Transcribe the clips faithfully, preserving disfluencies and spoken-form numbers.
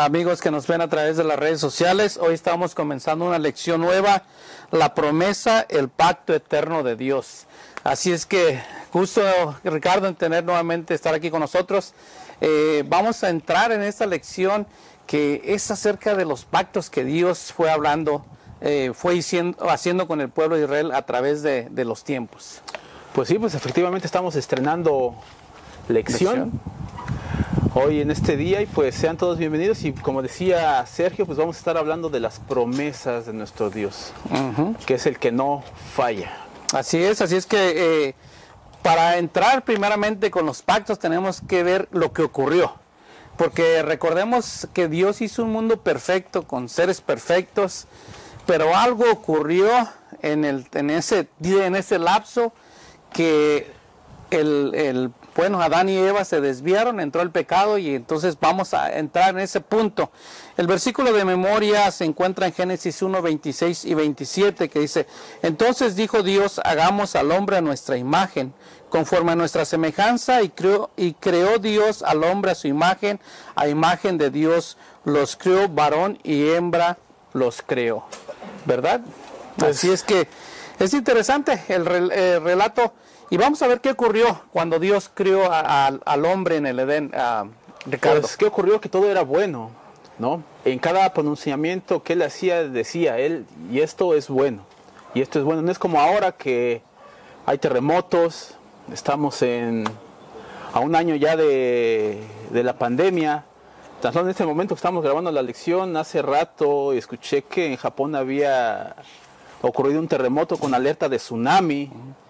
amigos que nos ven a través de las redes sociales. Hoy estamos comenzando una lección nueva, la promesa, el pacto eterno de Dios. Así es que gusto, Ricardo, en tener nuevamente estar aquí con nosotros. Eh, vamos a entrar en esta lección que es acerca de los pactos que Dios fue hablando, eh, fue haciendo, haciendo con el pueblo de Israel a través de, de los tiempos. Pues sí, pues efectivamente estamos estrenando lección. lección. Hoy en este día, y pues sean todos bienvenidos, y como decía Sergio, pues vamos a estar hablando de las promesas de nuestro Dios, uh-huh. que es el que no falla. Así es, así es que eh, para entrar primeramente con los pactos tenemos que ver lo que ocurrió, porque recordemos que Dios hizo un mundo perfecto, con seres perfectos, pero algo ocurrió en, el, en, ese, en ese lapso que el, el Bueno, Adán y Eva se desviaron, entró el pecado y entonces vamos a entrar en ese punto. El versículo de memoria se encuentra en Génesis uno, veintiséis y veintisiete, que dice: Entonces dijo Dios, hagamos al hombre a nuestra imagen, conforme a nuestra semejanza, y creó, y creó Dios al hombre a su imagen, a imagen de Dios los creó, varón y hembra los creó. ¿Verdad? Pues, así es que es interesante el, el relato. Y vamos a ver qué ocurrió cuando Dios crió a, a, al hombre en el Edén, uh, Ricardo. Pues, ¿qué ocurrió? Que todo era bueno, ¿no? En cada pronunciamiento que él hacía, decía él, y esto es bueno, y esto es bueno. No es como ahora que hay terremotos, estamos en, a un año ya de, de la pandemia. Tan solo en este momento que estamos grabando la lección, hace rato escuché que en Japón había ocurrido un terremoto con alerta de tsunami.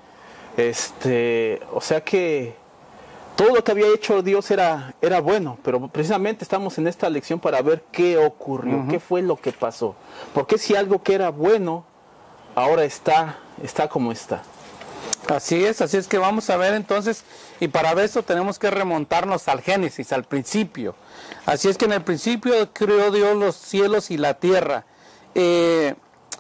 Este, o sea que todo lo que había hecho Dios era, era bueno, pero precisamente estamos en esta lección para ver qué ocurrió, uh-huh. qué fue lo que pasó. Porque si algo que era bueno, ahora está, está como está. Así es, así es que vamos a ver entonces, y para ver eso tenemos que remontarnos al Génesis, al principio. Así es que en el principio creó Dios los cielos y la tierra. Eh,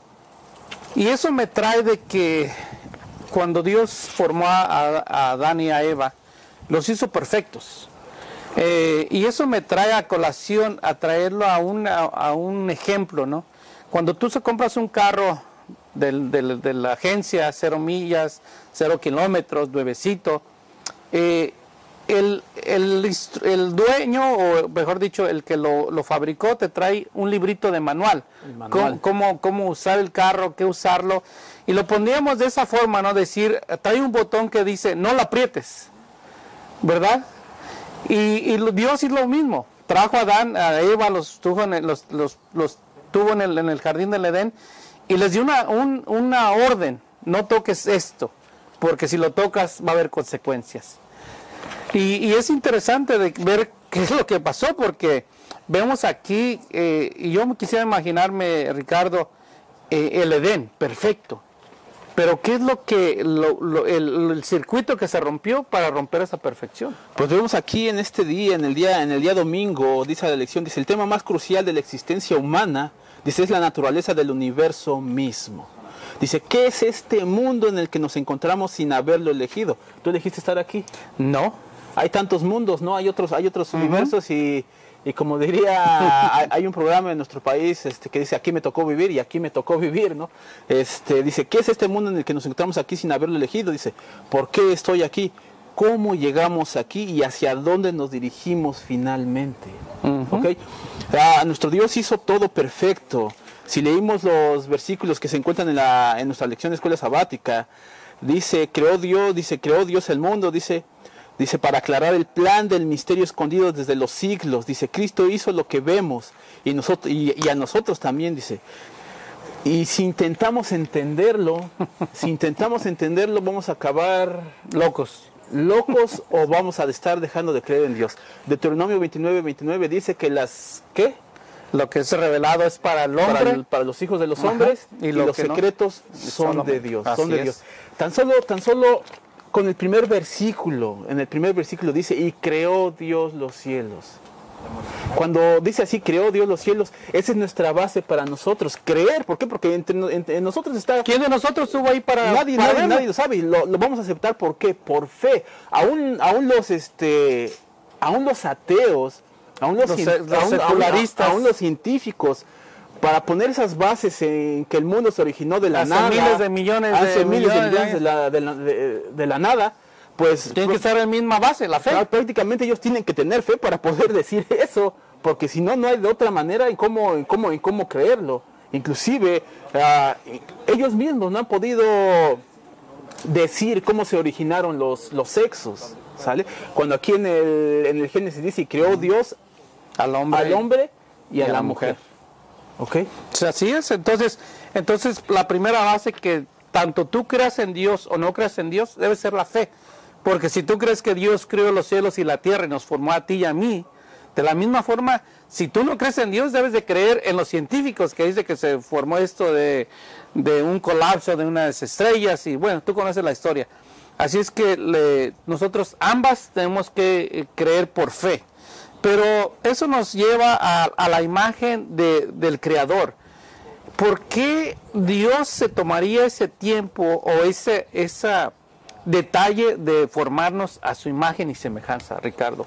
y eso me trae de que cuando Dios formó a, a Adán y a Eva, los hizo perfectos. Eh, y eso me trae a colación, a traerlo a, una, a un ejemplo, ¿no? Cuando tú se compras un carro del, del, de la agencia, cero millas, cero kilómetros, nuevecito, eh, el, el, el dueño, o mejor dicho, el que lo, lo fabricó, te trae un librito de manual. manual. Cómo, cómo, cómo usar el carro, qué usarlo. Y lo pondríamos de esa forma, ¿no? Decir, trae un botón que dice, no lo aprietes, ¿verdad? Y, y Dios hizo lo mismo. Trajo a Adán, a Eva, los tuvo en el, los, los, los tuvo en el, en el jardín del Edén, y les dio una, un, una orden: no toques esto, porque si lo tocas va a haber consecuencias. Y, y es interesante de ver qué es lo que pasó, porque vemos aquí, eh, y yo quisiera imaginarme, Ricardo, eh, el Edén, perfecto. Pero ¿qué es lo que lo, lo, el, el circuito que se rompió para romper esa perfección? Pues vemos aquí en este día, en el día, en el día domingo, dice la lección, dice: el tema más crucial de la existencia humana, dice, es la naturaleza del universo mismo. Dice, ¿qué es este mundo en el que nos encontramos sin haberlo elegido? ¿Tú elegiste estar aquí? No. Hay tantos mundos, ¿no? Hay otros, hay otros uh-huh. universos y... Y como diría, hay, hay un programa en nuestro país este, que dice, aquí me tocó vivir y aquí me tocó vivir, ¿no? Este, dice, ¿qué es este mundo en el que nos encontramos aquí sin haberlo elegido? Dice, ¿por qué estoy aquí? ¿Cómo llegamos aquí y hacia dónde nos dirigimos finalmente? Uh-huh. ¿Okay? Ah, nuestro Dios hizo todo perfecto. Si leímos los versículos que se encuentran en, la, en nuestra lección de escuela sabática, dice, creó Dios, dice, creó Dios el mundo, dice... Dice, para aclarar el plan del misterio escondido desde los siglos. Dice, Cristo hizo lo que vemos y, nosotros, y, y a nosotros también, dice. Y si intentamos entenderlo, si intentamos entenderlo, vamos a acabar locos. Locos o vamos a estar dejando de creer en Dios. Deuteronomio veintinueve, veintinueve dice que las, ¿qué? Lo que es revelado es para el hombre. Para, el, para los hijos de los hombres. Ajá. Y, y los secretos no, son, son de Dios. Son de Dios. Tan solo, tan solo... Con el primer versículo, en el primer versículo dice, y creó Dios los cielos. Cuando dice así, creó Dios los cielos, esa es nuestra base para nosotros, creer. ¿Por qué? Porque entre, entre nosotros está... ¿Quién de nosotros estuvo ahí para...? Nadie, para nadie, nadie lo sabe, lo, lo vamos a aceptar. ¿Por qué? Por fe. Aún, aún, los, este, aún los ateos aún los, los, cien, los aún, secularistas, aún, aún los científicos, para poner esas bases en que el mundo se originó de la hace nada, miles de millones hace de miles de millones millones de la, de la, de, de la nada, pues tiene que estar en la misma base, la fe. Prácticamente ellos tienen que tener fe para poder decir eso, porque si no, no hay de otra manera en cómo, en cómo, en cómo creerlo. Inclusive, uh, ellos mismos no han podido decir cómo se originaron los, los sexos, ¿sale? Cuando aquí en el, en el Génesis dice, creó Dios al hombre, al hombre y, y a, a la, la mujer. mujer. ¿Ok? O sea, así es. Entonces, entonces, la primera base que tanto tú creas en Dios o no creas en Dios, debe ser la fe. Porque si tú crees que Dios creó los cielos y la tierra y nos formó a ti y a mí, de la misma forma, si tú no crees en Dios, debes de creer en los científicos que dice que se formó esto de, de un colapso de unas estrellas y bueno, tú conoces la historia. Así es que le, nosotros ambas tenemos que creer por fe. Pero eso nos lleva a, a la imagen de, del Creador. ¿Por qué Dios se tomaría ese tiempo o ese esa detalle de formarnos a su imagen y semejanza, Ricardo?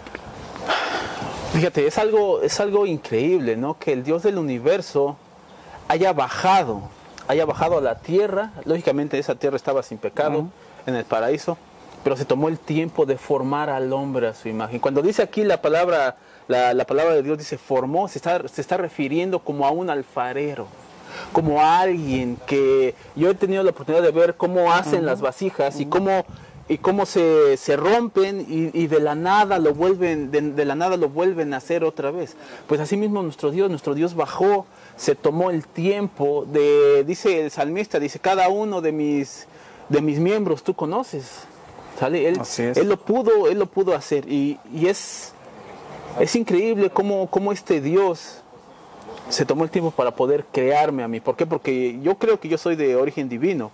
Fíjate, es algo, es algo increíble, ¿no? Que el Dios del universo haya bajado, haya bajado a la tierra. Lógicamente esa tierra estaba sin pecado, uh-huh, en el paraíso, pero se tomó el tiempo de formar al hombre a su imagen. Cuando dice aquí la palabra, la, la palabra de Dios dice formó, se está, se está refiriendo como a un alfarero, como a alguien que yo he tenido la oportunidad de ver cómo hacen uh-huh, las vasijas, uh-huh, y cómo y cómo se, se rompen y, y de la nada lo vuelven de, de la nada lo vuelven a hacer otra vez. Pues así mismo nuestro Dios, nuestro Dios bajó, se tomó el tiempo de, dice el salmista, dice, cada uno de mis de mis miembros tú conoces, ¿sale? Él, él lo pudo, él lo pudo hacer y, y es es increíble cómo, cómo este Dios se tomó el tiempo para poder crearme a mí. ¿Por qué? Porque yo creo que yo soy de origen divino.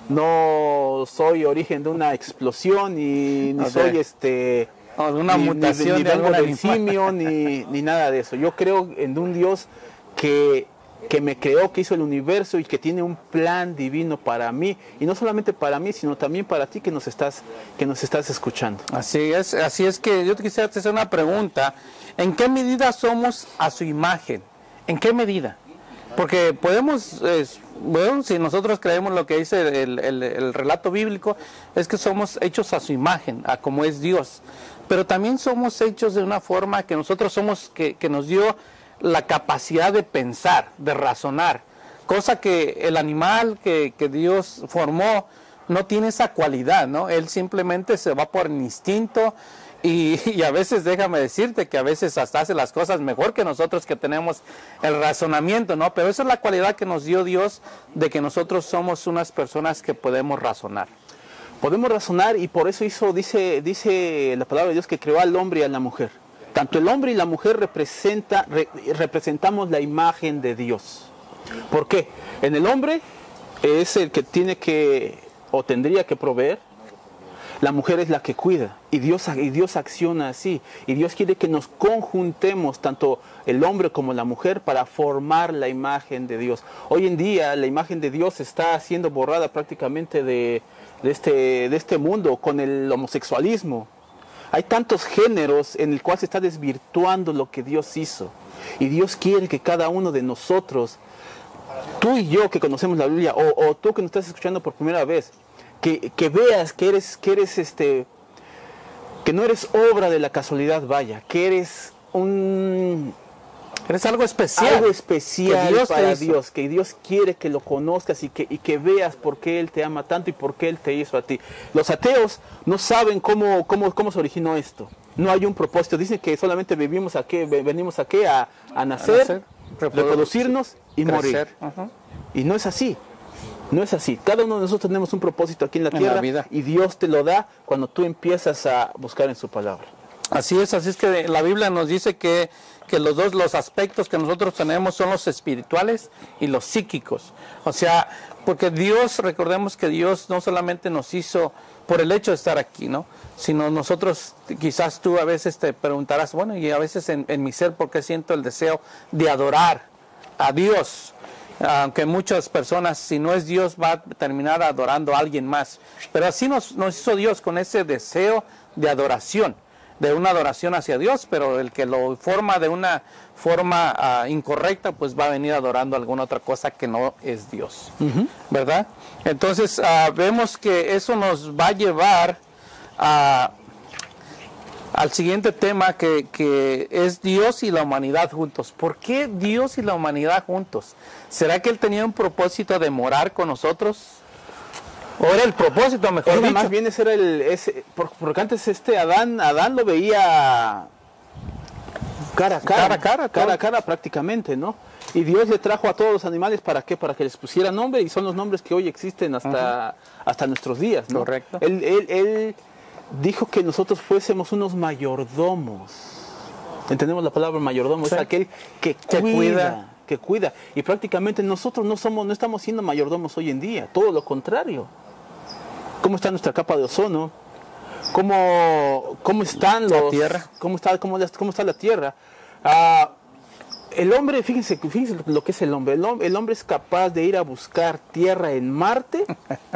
No soy origen de una explosión, ni, ni okay, soy este no, de una ni, mutación ni, ni de algo del animal, simio, ni, ni nada de eso. Yo creo en un Dios que, que me creó, que hizo el universo y que tiene un plan divino para mí. Y no solamente para mí, sino también para ti que nos estás, que nos estás escuchando. Así es, así es que yo te quisiera hacer una pregunta. ¿En qué medida somos a su imagen? ¿En qué medida? Porque podemos, eh, bueno, si nosotros creemos lo que dice el, el, el relato bíblico, es que somos hechos a su imagen, a como es Dios. Pero también somos hechos de una forma que nosotros somos, que, que nos dio la capacidad de pensar, de razonar. Cosa que el animal que, que Dios formó no tiene esa cualidad, ¿no? Él simplemente se va por el instinto. Y, y a veces, déjame decirte que a veces hasta hace las cosas mejor que nosotros que tenemos el razonamiento, ¿no? Pero esa es la cualidad que nos dio Dios, de que nosotros somos unas personas que podemos razonar. Podemos razonar y por eso hizo, dice, dice la palabra de Dios que creó al hombre y a la mujer. Tanto el hombre y la mujer representa, re, representamos la imagen de Dios. ¿Por qué? En el hombre es el que tiene que, o tendría que proveer. La mujer es la que cuida y Dios, y Dios acciona así. Y Dios quiere que nos conjuntemos, tanto el hombre como la mujer, para formar la imagen de Dios. Hoy en día la imagen de Dios está siendo borrada prácticamente de, de, este, de este mundo con el homosexualismo. Hay tantos géneros en el cual se está desvirtuando lo que Dios hizo. Y Dios quiere que cada uno de nosotros, tú y yo que conocemos la Biblia, o, o tú que nos estás escuchando por primera vez, Que, que veas que eres, que eres este, que no eres obra de la casualidad, vaya, que eres un, eres algo especial, algo especial Dios para Dios, que Dios quiere que lo conozcas y que, y que veas por qué Él te ama tanto y por qué Él te hizo a ti. Los ateos no saben cómo, cómo, cómo se originó esto. No hay un propósito. Dicen que solamente vivimos aquí, venimos aquí a, a nacer, a nacer reproducirnos y crecer, morir. Uh-huh. Y no es así. No es así. Cada uno de nosotros tenemos un propósito aquí en la en tierra la vida. Y Dios te lo da cuando tú empiezas a buscar en su palabra. Así es, así es que la Biblia nos dice que, que los dos los aspectos que nosotros tenemos son los espirituales y los psíquicos. O sea, porque Dios, recordemos que Dios no solamente nos hizo por el hecho de estar aquí, ¿no? Sino nosotros, quizás tú a veces te preguntarás, bueno, y a veces en, en mi ser, ¿por qué siento el deseo de adorar a Dios? Aunque muchas personas, si no es Dios, va a terminar adorando a alguien más. Pero así nos, nos hizo Dios, con ese deseo de adoración. de una adoración hacia Dios, pero el que lo forma de una forma uh, incorrecta, pues va a venir adorando alguna otra cosa que no es Dios, uh-huh. ¿verdad? Entonces uh, vemos que eso nos va a llevar a, al siguiente tema que, que es Dios y la humanidad juntos. ¿Por qué Dios y la humanidad juntos? ¿Será que Él tenía un propósito de morar con nosotros? ¿O era el propósito, mejor era, dicho? Más bien ese era el... Ese, porque antes este Adán, Adán lo veía cara a cara, cara a cara, cara a cara prácticamente, ¿no? Y Dios le trajo a todos los animales, ¿para qué? Para que les pusiera nombre, y son los nombres que hoy existen hasta, uh-huh. hasta nuestros días, ¿no? Correcto. Él, él, él dijo que nosotros fuésemos unos mayordomos. ¿Entendemos la palabra mayordomo? Sí. Es aquel que, que cuida, cuida. que cuida. Y prácticamente nosotros no somos, no estamos siendo mayordomos hoy en día, todo lo contrario. ¿Cómo está nuestra capa de ozono? ¿Cómo, cómo están los... La tierra. ¿Cómo está, cómo, cómo está la tierra? Uh, el hombre, fíjense, fíjense lo que es el hombre. El, hombre. el hombre es capaz de ir a buscar tierra en Marte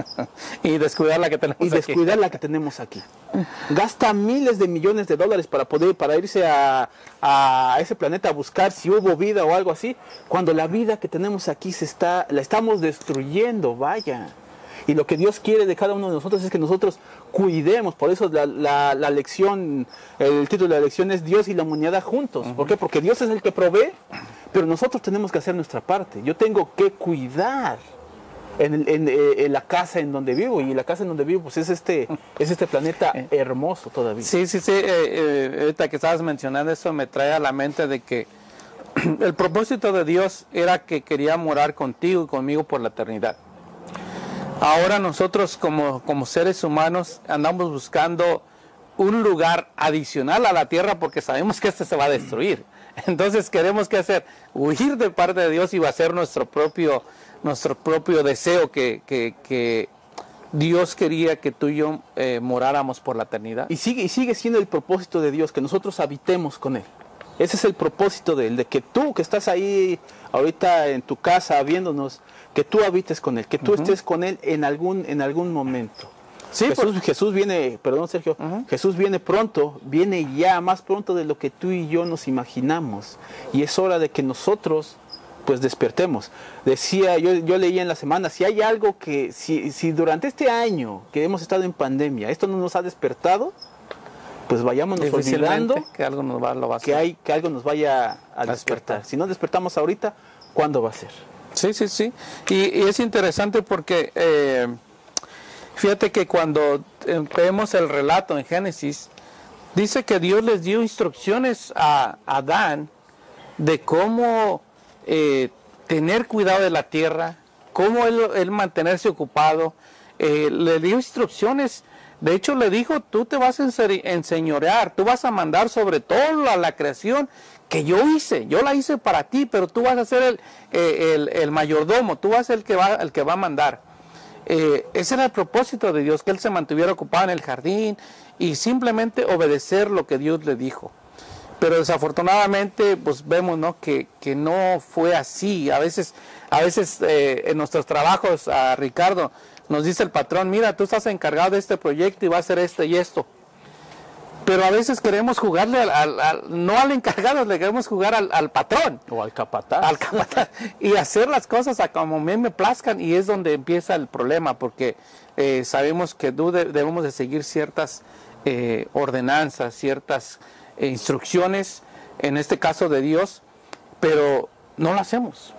y descuidar la que tenemos y descuidar aquí. la que tenemos aquí. Gasta miles de millones de dólares para poder para irse a, a ese planeta a buscar si hubo vida o algo así, cuando la vida que tenemos aquí se está la estamos destruyendo, vaya. Y lo que Dios quiere de cada uno de nosotros es que nosotros cuidemos. Por eso la, la, la lección, el título de la lección es Dios y la humanidad juntos. Uh-huh. ¿Por qué? Porque Dios es el que provee, pero nosotros tenemos que hacer nuestra parte. Yo tengo que cuidar en, en, en la casa en donde vivo. Y la casa en donde vivo pues es este, es este planeta hermoso todavía. Sí, sí, sí. Eh, eh, ahorita que estabas mencionando eso me trae a la mente de que el propósito de Dios era que quería morar contigo y conmigo por la eternidad. Ahora nosotros como, como seres humanos andamos buscando un lugar adicional a la tierra porque sabemos que este se va a destruir. Entonces queremos que hacer, huir de parte de Dios y va a ser nuestro propio, nuestro propio deseo que, que, que Dios quería que tú y yo eh, moráramos por la eternidad. Y sigue, y sigue siendo el propósito de Dios, que nosotros habitemos con Él. Ese es el propósito de Él, de que tú que estás ahí ahorita en tu casa viéndonos, que tú habites con Él, que tú uh-huh. estés con Él en algún, en algún momento. Sí, Jesús, por... Jesús viene, perdón Sergio, uh-huh. Jesús viene pronto, viene ya más pronto de lo que tú y yo nos imaginamos. Y es hora de que nosotros pues despertemos. Decía, yo, yo leía en la semana, si hay algo que, si, si durante este año que hemos estado en pandemia, esto no nos ha despertado, pues vayámonos olvidando que algo nos va, lo va a que, hay, que algo nos vaya a despertar. despertar. Si no despertamos ahorita, ¿cuándo va a ser? Sí, sí, sí. Y, y es interesante porque eh, fíjate que cuando vemos el relato en Génesis, dice que Dios les dio instrucciones a Adán de cómo eh, tener cuidado de la tierra, cómo él, él mantenerse ocupado. Eh, le dio instrucciones. De hecho, le dijo, tú te vas a enseñorear, tú vas a mandar sobre toda la creación que yo hice, yo la hice para ti, pero tú vas a ser el, el, el mayordomo, tú vas a ser el que va, el que va a mandar. Eh, ese era el propósito de Dios, que Él se mantuviera ocupado en el jardín y simplemente obedecer lo que Dios le dijo. Pero desafortunadamente, pues vemos, ¿no?, que, que no fue así. A veces, a veces eh, en nuestros trabajos, a Ricardo, nos dice el patrón, mira, tú estás encargado de este proyecto y va a hacer esto y esto. Pero a veces queremos jugarle, al, al, al, no al encargado, le queremos jugar al, al patrón. O al capataz. Al capataz. Y hacer las cosas a como a mí me plazcan, y es donde empieza el problema, porque eh, sabemos que debemos de seguir ciertas eh, ordenanzas, ciertas eh, instrucciones, en este caso de Dios, pero no lo hacemos.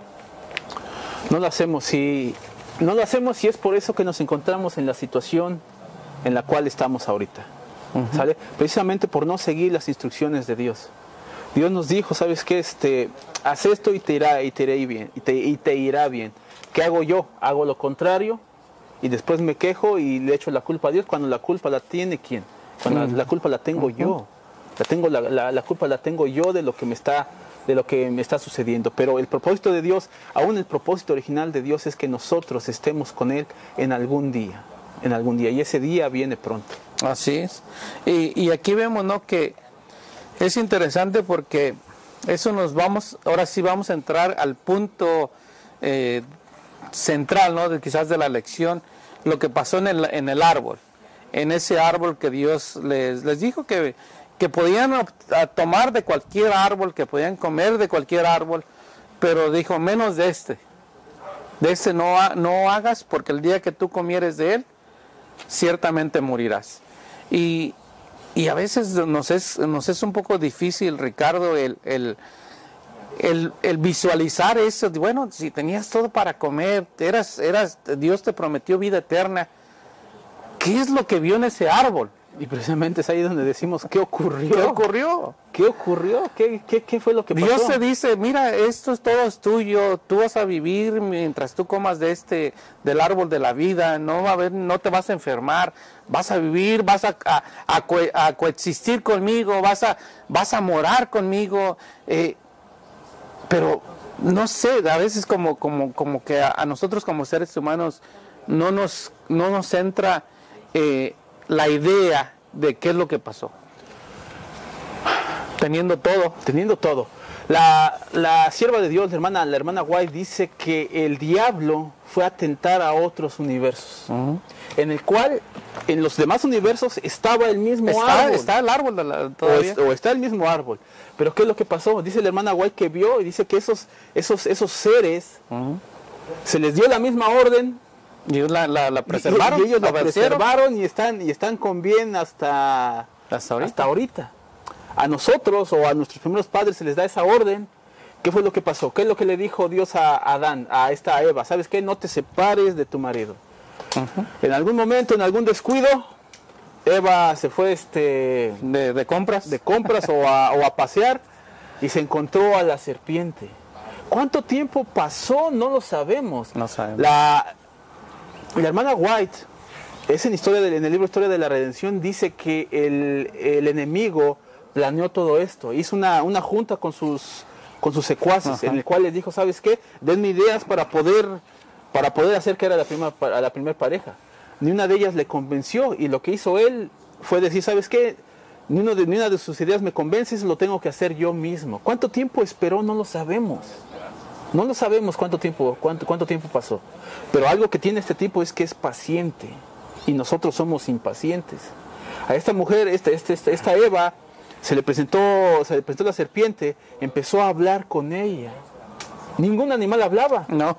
No lo hacemos y... No lo hacemos y es por eso que nos encontramos en la situación en la cual estamos ahorita. Uh-huh. ¿Sale? Precisamente por no seguir las instrucciones de Dios. Dios nos dijo, ¿sabes qué? Este, haz esto y te irá, y te irá bien, y te, y te irá bien. ¿Qué hago yo? Hago lo contrario y después me quejo y le echo la culpa a Dios, cuando la culpa la tiene ¿quién? Cuando uh-huh. la, la culpa la tengo uh-huh. yo. La, tengo, la, la, la culpa la tengo yo de lo que me está... de lo que me está sucediendo, pero el propósito de Dios, aún el propósito original de Dios es que nosotros estemos con Él en algún día, en algún día, y ese día viene pronto. Así es, y, y aquí vemos, ¿no?, que es interesante porque eso nos vamos, ahora sí vamos a entrar al punto eh, central, ¿no?, de, quizás de la lección, lo que pasó en el, en el árbol, en ese árbol que Dios les, les dijo que que podían a, tomar de cualquier árbol, que podían comer de cualquier árbol, pero dijo, menos de este. De este no, no hagas, porque el día que tú comieres de él, ciertamente morirás. Y, y a veces nos es, nos es un poco difícil, Ricardo, el, el, el, el visualizar eso. Bueno, si tenías todo para comer, eras, eras, Dios te prometió vida eterna. ¿Qué es lo que vio en ese árbol? Y precisamente es ahí donde decimos, ¿qué ocurrió? ¿Qué ocurrió? ¿Qué ocurrió? ¿Qué, qué, qué fue lo que pasó? Dios te dice, mira, esto es todo es tuyo, tú vas a vivir mientras tú comas de este, del árbol de la vida, no va a haber, no te vas a enfermar, vas a vivir, vas a, a, a, co a coexistir conmigo, vas a, vas a morar conmigo, eh, pero no sé, a veces como, como, como que a, a nosotros como seres humanos no nos, no nos entra eh, la idea de qué es lo que pasó. Teniendo todo. Teniendo todo. La, la sierva de Dios, la hermana, la hermana White, dice que el diablo fue a tentar a otros universos. Uh-huh. En el cual, en los demás universos, estaba el mismo está, árbol. Está el árbol de la, todavía. O, o está el mismo árbol. Pero ¿qué es lo que pasó? Dice la hermana White que vio y dice que esos, esos, esos seres, uh-huh, se les dio la misma orden. Y la, la, la preservaron. Y, y ellos la preservaron y están, y están con bien hasta, hasta ahorita. hasta ahorita. A nosotros o a nuestros primeros padres se les da esa orden. ¿Qué fue lo que pasó? ¿Qué es lo que le dijo Dios a Adán, a esta Eva? ¿Sabes qué? No te separes de tu marido. Uh-huh. En algún momento, en algún descuido, Eva se fue este, de, de compras, de compras o, a, o a pasear y se encontró a la serpiente. ¿Cuánto tiempo pasó? No lo sabemos. No sabemos. La, la hermana White, es en, historia de, en el libro Historia de la Redención, dice que el, el enemigo planeó todo esto. Hizo una, una junta con sus, con sus secuaces, ajá, en el cual les dijo, ¿sabes qué? Denme ideas para poder, para poder hacer que era la prima, a la primera pareja. Ni una de ellas le convenció, y lo que hizo él fue decir, ¿sabes qué? Ni, uno de, ni una de sus ideas me convence, lo tengo que hacer yo mismo. ¿Cuánto tiempo esperó? No lo sabemos. No lo sabemos cuánto tiempo, cuánto, cuánto tiempo pasó. Pero algo que tiene este tipo es que es paciente. Y nosotros somos impacientes. A esta mujer, esta, esta, esta, esta Eva, se le presentó, se le presentó la serpiente, empezó a hablar con ella. Ningún animal hablaba. No.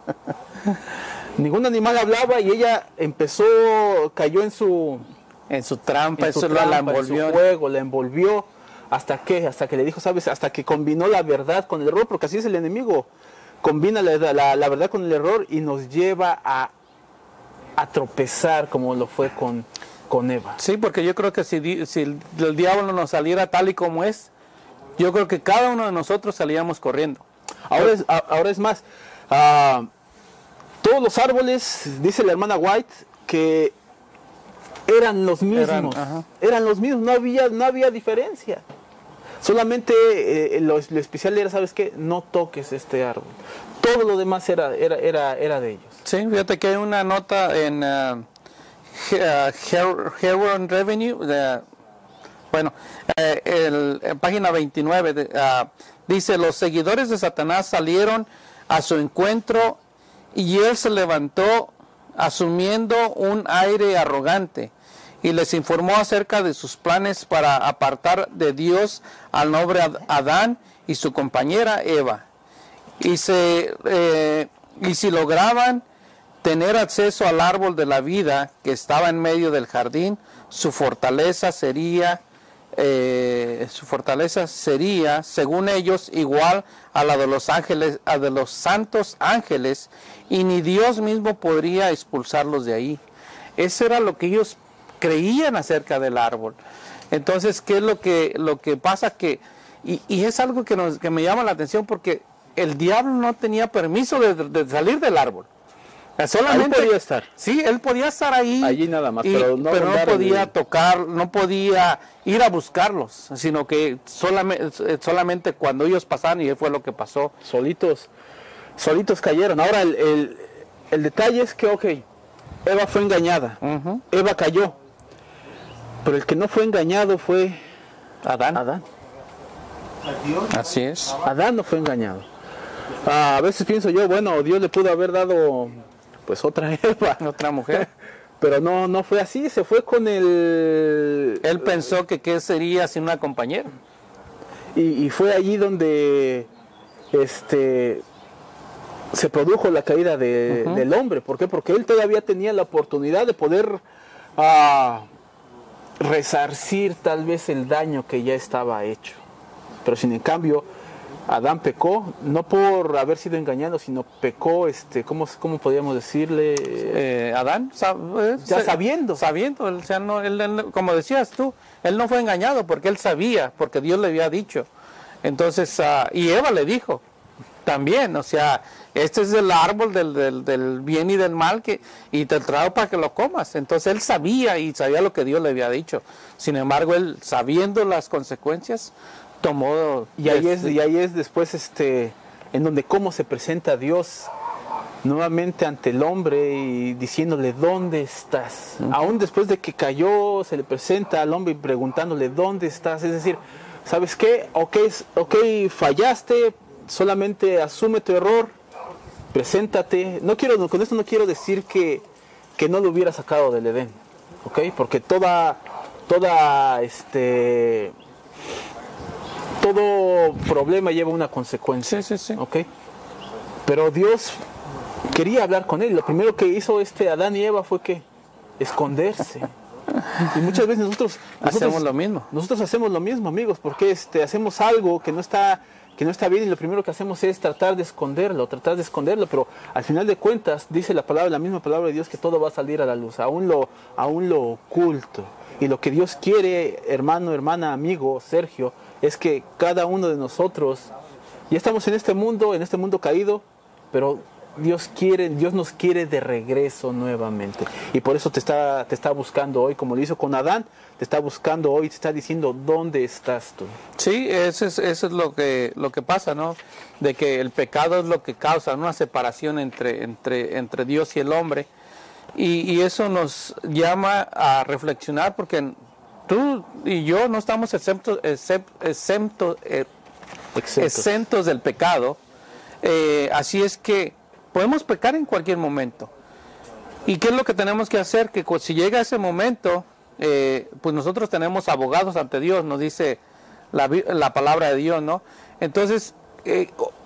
Ningún animal hablaba y ella empezó, cayó en su... En su trampa, en su, eso trampa, la envolvió. En su juego, la envolvió. ¿Hasta qué? Hasta que le dijo, ¿sabes? Hasta que combinó la verdad con el error, porque así es el enemigo. Combina la, la, la verdad con el error y nos lleva a, a tropezar como lo fue con, con Eva. Sí, porque yo creo que si, si el, el diablo nos saliera tal y como es, yo creo que cada uno de nosotros salíamos corriendo. Ahora es, ahora es más, uh, todos los árboles, dice la hermana White, que eran los mismos, eran, eran los mismos, no había, no había diferencia. Solamente eh, lo, lo especial era, ¿sabes qué? No toques este árbol. Todo lo demás era, era, era, era de ellos. Sí, fíjate que hay una nota en uh, Heron Revenue, uh, bueno, eh, el, en página veintinueve, de, uh, dice, los seguidores de Satanás salieron a su encuentro y él se levantó asumiendo un aire arrogante y les informó acerca de sus planes para apartar de Dios al noble Adán y su compañera Eva. Y, se, eh, y si lograban tener acceso al árbol de la vida que estaba en medio del jardín, su fortaleza sería, eh, su fortaleza sería, según ellos, igual a la de los ángeles, a de los santos ángeles, y ni Dios mismo podría expulsarlos de ahí. Eso era lo que ellos creían acerca del árbol. Entonces, ¿qué es lo que, lo que pasa? Que, y, y es algo que, nos, que me llama la atención, porque el diablo no tenía permiso de, de salir del árbol. Solamente él podía estar. Sí, él podía estar ahí. Allí nada más, y, pero no, pero no podía el... tocar, no podía ir a buscarlos, sino que solamente, solamente cuando ellos pasaron, y fue lo que pasó. Solitos, solitos cayeron. Ahora, el, el, el detalle es que, ok, Eva fue engañada, uh-huh. Eva cayó, pero el que no fue engañado fue Adán. Adán. Así es. Adán no fue engañado. Ah, a veces pienso yo, bueno, Dios le pudo haber dado, pues, otra Eva. Otra mujer. pero no, no fue así, se fue con el... Él pensó que qué sería sin una compañera. Y, y fue allí donde este, se produjo la caída de, uh-huh. del hombre. ¿Por qué? Porque él todavía tenía la oportunidad de poder uh, resarcir tal vez el daño que ya estaba hecho. Pero sin en cambio, Adán pecó, no por haber sido engañado, sino pecó, este, ¿cómo, cómo podríamos decirle? Eh, Adán, sab ya sabiendo. Sabiendo, él, o sea, no, él, él, como decías tú, él no fue engañado porque él sabía, porque Dios le había dicho. Entonces, uh, y Eva le dijo también, o sea, este es el árbol del, del, del bien y del mal que, y te traigo para que lo comas. Entonces él sabía y sabía lo que Dios le había dicho. Sin embargo, él, sabiendo las consecuencias, tomó... Y ahí es, y ahí es después este, en donde cómo se presenta Dios nuevamente ante el hombre y diciéndole, ¿dónde estás? Uh-huh. Aún después de que cayó, se le presenta al hombre preguntándole, ¿dónde estás? Es decir, ¿sabes qué? Ok, okay fallaste, solamente asume tu error, preséntate. No quiero, con esto no quiero decir que, que no lo hubiera sacado del Edén, ¿ok? Porque toda, toda, este... todo problema lleva una consecuencia. Sí, sí, sí. ¿Okay? Pero Dios quería hablar con él. Lo primero que hizo este Adán y Eva fue que esconderse. Y muchas veces nosotros, nosotros hacemos lo mismo. Nosotros hacemos lo mismo, amigos, porque este, hacemos algo que no está que no está bien y lo primero que hacemos es tratar de esconderlo, tratar de esconderlo, pero al final de cuentas dice la palabra, la misma palabra de Dios, que todo va a salir a la luz, aún lo, aún lo oculto. Y lo que Dios quiere, hermano, hermana, amigo, Sergio, es que cada uno de nosotros, ya estamos en este mundo, en este mundo caído, pero Dios quiere, Dios nos quiere de regreso nuevamente. Y por eso te está, te está buscando hoy, como lo hizo con Adán, te está buscando hoy, te está diciendo, ¿dónde estás tú? Sí, eso es, eso es lo que, lo que pasa, ¿no? De que el pecado es lo que causa una separación entre, entre, entre Dios y el hombre. Y, y eso nos llama a reflexionar, porque tú y yo no estamos exentos, excepto, exento, eh, exentos del pecado. Eh, así es que podemos pecar en cualquier momento. ¿Y qué es lo que tenemos que hacer? Que si llega ese momento, eh, pues nosotros tenemos abogados ante Dios, nos dice la, la palabra de Dios, ¿no? Entonces, eh,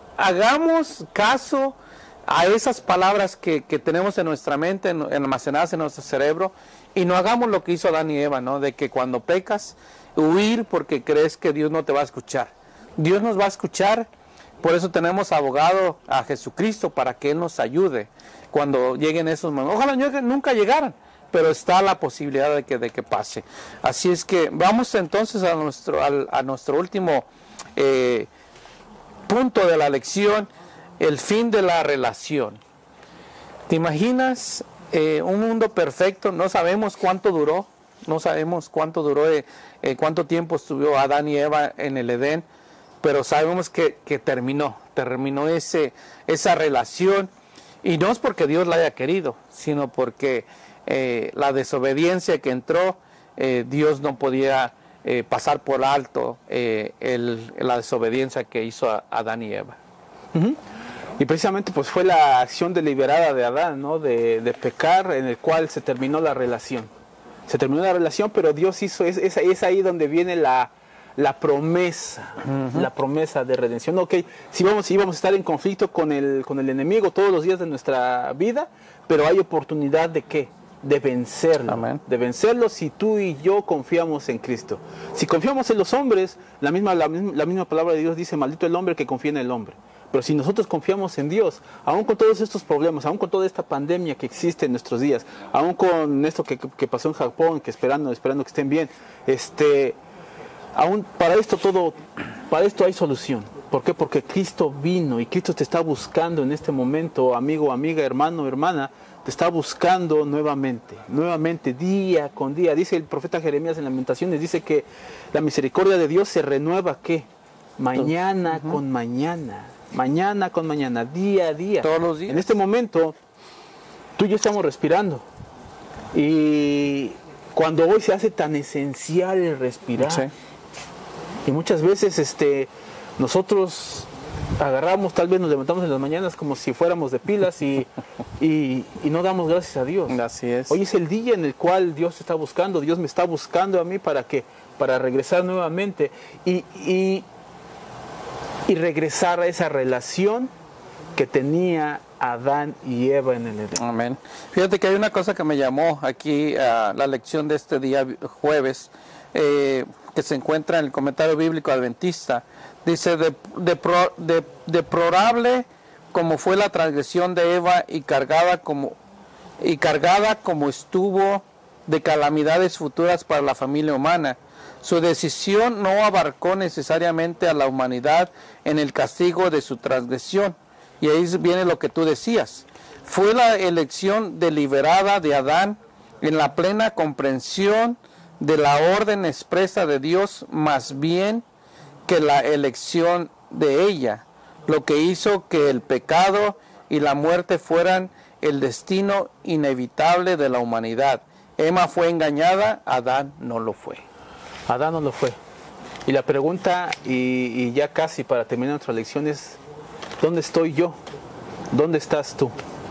hagamos caso a esas palabras que, que tenemos en nuestra mente, en, almacenadas en nuestro cerebro, y no hagamos lo que hizo Adán y Eva, ¿no? De que cuando pecas, huir porque crees que Dios no te va a escuchar. Dios nos va a escuchar. Por eso tenemos abogado a Jesucristo, para que Él nos ayude cuando lleguen esos momentos. Ojalá nunca llegaran, pero está la posibilidad de que, de que pase. Así es que vamos entonces a nuestro, a, a nuestro último eh, punto de la lección, el fin de la relación. ¿Te imaginas eh, un mundo perfecto? No sabemos cuánto duró, no sabemos cuánto duró, eh, eh, cuánto tiempo estuvo Adán y Eva en el Edén, pero sabemos que, que terminó, terminó ese, esa relación, y no es porque Dios la haya querido, sino porque eh, la desobediencia que entró, eh, Dios no podía eh, pasar por alto eh, el, la desobediencia que hizo a Adán y Eva. Uh-huh. Y precisamente pues fue la acción deliberada de Adán, ¿no? de, de pecar, en el cual se terminó la relación. Se terminó la relación, pero Dios hizo, es, es, es ahí donde viene la... la promesa, uh-huh. la promesa de redención. Ok, si vamos, íbamos a estar en conflicto con el, con el enemigo todos los días de nuestra vida, pero hay oportunidad de ¿qué? De vencerlo. Amén. De vencerlo si tú y yo confiamos en Cristo. Si confiamos en los hombres, la misma, la, misma, la misma palabra de Dios dice, maldito el hombre que confía en el hombre. Pero si nosotros confiamos en Dios, aún con todos estos problemas, aún con toda esta pandemia que existe en nuestros días, aún con esto que, que pasó en Japón, que esperando, esperando que estén bien, este... aún para esto todo, para esto hay solución. ¿Por qué? Porque Cristo vino y Cristo te está buscando en este momento, amigo, amiga, hermano, hermana, te está buscando nuevamente, nuevamente, día con día. Dice el profeta Jeremías en Lamentaciones, dice que la misericordia de Dios se renueva, ¿qué? Mañana uh-huh. con mañana, mañana con mañana, día a día. Todos los días. En este momento, tú y yo estamos respirando. Y cuando hoy se hace tan esencial el respirar, sí. Y muchas veces este, nosotros agarramos, tal vez nos levantamos en las mañanas como si fuéramos de pilas y, y, y no damos gracias a Dios. Así es. Hoy es el día en el cual Dios te está buscando, Dios me está buscando a mí para que, para regresar nuevamente y, y, y regresar a esa relación que tenía Adán y Eva en el Edén. Amén. Fíjate que hay una cosa que me llamó aquí a la lección de este día jueves, eh, que se encuentra en el comentario bíblico adventista. Dice, de, de, pro, de, deplorable como fue la transgresión de Eva y cargada como, y cargada como estuvo de calamidades futuras para la familia humana. Su decisión no abarcó necesariamente a la humanidad en el castigo de su transgresión. Y ahí viene lo que tú decías. Fue la elección deliberada de Adán en la plena comprensión de la orden expresa de Dios, más bien que la elección de ella, lo que hizo que el pecado y la muerte fueran el destino inevitable de la humanidad. Eva fue engañada, Adán no lo fue. Adán no lo fue. Y la pregunta, y, y ya casi para terminar nuestra lección, es: ¿dónde estoy yo? ¿Dónde estás tú?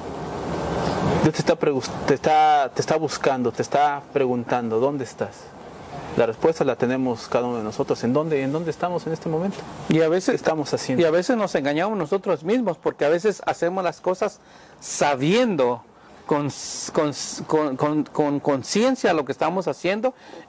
Dios te está, te, está, te está buscando, te está preguntando, ¿dónde estás? La respuesta la tenemos cada uno de nosotros. ¿En dónde, en dónde estamos en este momento? Y a veces, ¿qué estamos haciendo? Y a veces nos engañamos nosotros mismos, porque a veces hacemos las cosas sabiendo, con conciencia con, con, con, con lo que estamos haciendo,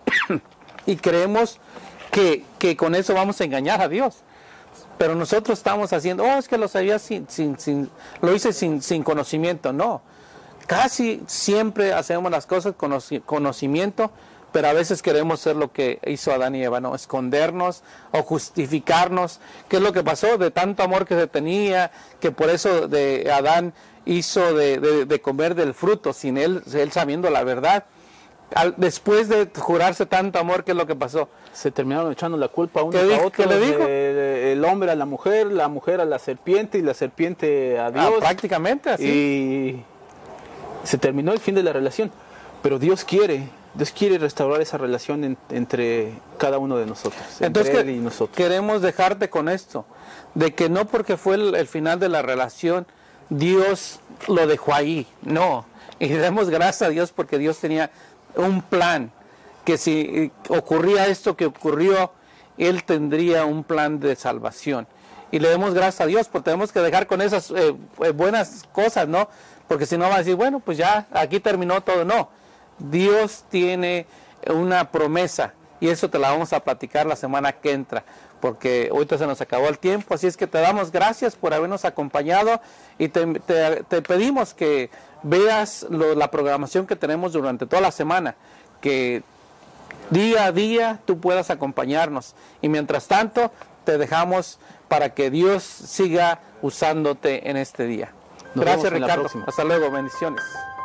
y creemos que, que con eso vamos a engañar a Dios. Pero nosotros estamos haciendo, oh, es que lo sabía sin, sin, sin lo hice sin, sin conocimiento. No, casi siempre hacemos las cosas con conocimiento, pero a veces queremos ser lo que hizo Adán y Eva, ¿no? Escondernos o justificarnos. ¿Qué es lo que pasó? De tanto amor que se tenía, que por eso de Adán hizo de, de, de comer del fruto, sin él, él sabiendo la verdad. Al, después de jurarse tanto amor, ¿qué es lo que pasó? Se terminaron echando la culpa uno a otro. ¿Qué le dijo? De, de, el hombre a la mujer, la mujer a la serpiente y la serpiente a Dios. Ah, prácticamente así. Y se terminó el fin de la relación. Pero Dios quiere, Dios quiere restaurar esa relación en, entre cada uno de nosotros. Entonces, entre Él y nosotros. Queremos dejarte con esto, de que no porque fue el, el final de la relación, Dios lo dejó ahí. No. Y demos gracias a Dios porque Dios tenía un plan, que si ocurría esto que ocurrió, Él tendría un plan de salvación. Y le demos gracias a Dios, porque tenemos que dejar con esas eh, buenas cosas, ¿no? Porque si no va a decir, bueno, pues ya, aquí terminó todo. No, Dios tiene una promesa, y eso te la vamos a platicar la semana que entra, porque ahorita se nos acabó el tiempo. Así es que te damos gracias por habernos acompañado, y te, te, te pedimos que veas lo, la programación que tenemos durante toda la semana, que día a día tú puedas acompañarnos, y mientras tanto te dejamos para que Dios siga usándote en este día. Nos Gracias, vemos en la Ricardo. próxima. Hasta luego, bendiciones.